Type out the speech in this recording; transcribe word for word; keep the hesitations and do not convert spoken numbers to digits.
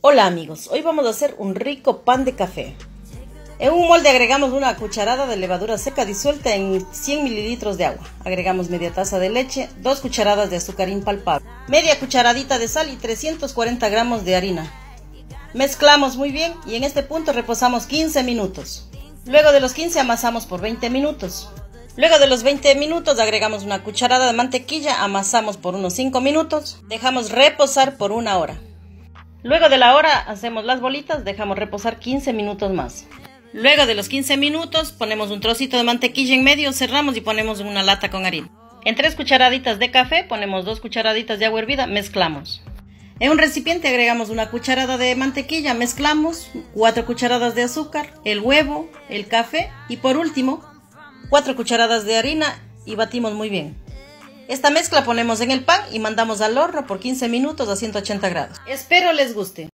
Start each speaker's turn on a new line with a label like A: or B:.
A: Hola amigos, hoy vamos a hacer un rico pan de café. En un molde agregamos una cucharada de levadura seca disuelta en cien mililitros de agua. Agregamos media taza de leche, dos cucharadas de azúcar impalpable, media cucharadita de sal y trescientos cuarenta gramos de harina. Mezclamos muy bien y en este punto reposamos quince minutos. Luego de los quince amasamos por veinte minutos. Luego de los veinte minutos agregamos una cucharada de mantequilla, amasamos por unos cinco minutos, dejamos reposar por una hora. Luego de la hora hacemos las bolitas, dejamos reposar quince minutos más. Luego de los quince minutos ponemos un trocito de mantequilla en medio, cerramos y ponemos una lata con harina. En tres cucharaditas de café ponemos dos cucharaditas de agua hervida, mezclamos. En un recipiente agregamos una cucharada de mantequilla, mezclamos, cuatro cucharadas de azúcar, el huevo, el café y por último cuatro cucharadas de harina y batimos muy bien. Esta mezcla ponemos en el pan y mandamos al horno por quince minutos a ciento ochenta grados. Espero les guste.